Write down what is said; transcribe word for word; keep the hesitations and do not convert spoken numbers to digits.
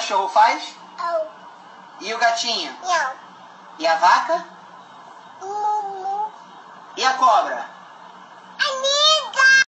cachorro faz? Au. E o gatinho? Miau. E a vaca? Mu, mu. E a cobra?